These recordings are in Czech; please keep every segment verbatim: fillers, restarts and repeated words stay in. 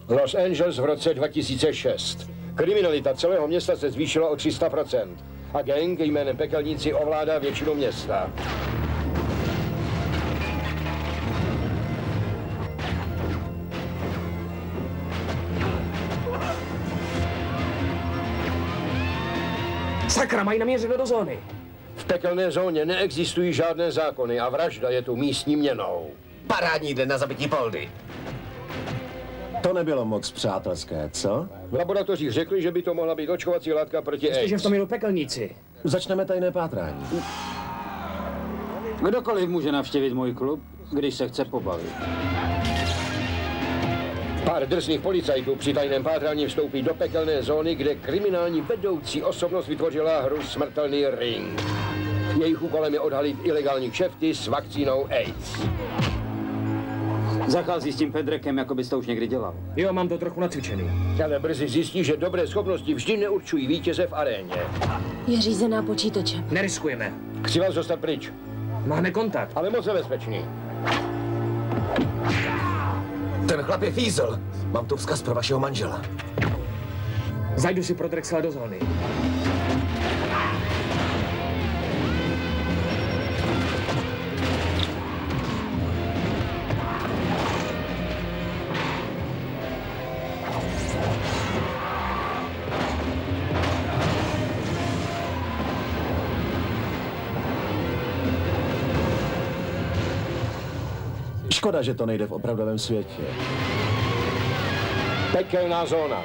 Los Angeles v roce dva tisíce šest. Kriminalita celého města se zvýšila o tři sta procent. A gang jménem Pekelníci ovládá většinu města. Sakra, mají namířeno do zóny. V pekelné zóně neexistují žádné zákony a vražda je tu místní měnou. Parádní den na zabití Poldy. To nebylo moc přátelské, co? V laboratořích řekli, že by to mohla být očkovací látka proti AIDS. Že v tom jelu Pekelníci. Začneme tajné pátrání. Kdokoliv může navštěvit můj klub, když se chce pobavit. Pár drsných policajtů při tajném pátrání vstoupí do pekelné zóny, kde kriminální vedoucí osobnost vytvořila hru Smrtelný ring. Jejich úkolem je odhalit ilegální kšefty s vakcínou AIDS. Zachází s tím Pedrekem, jako bys to už někdy dělal. Jo, mám to trochu nacvičený. Ale brzy zjistí, že dobré schopnosti vždy neurčují vítěze v aréně. Je řízená počítačem. Neriskujeme. Chci vás dostat pryč. Máme kontakt. Ale moc nebezpečný. Ten chlap je fízl. Mám tu vzkaz pro vašeho manžela. Zajdu si pro Drexla do zóny. Škoda, že to nejde v opravdovém světě. Pekelná zóna.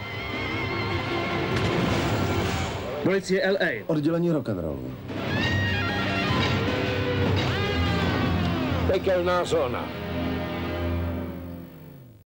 Policie L A. Oddělení rock'n'rollu. Pekelná zóna.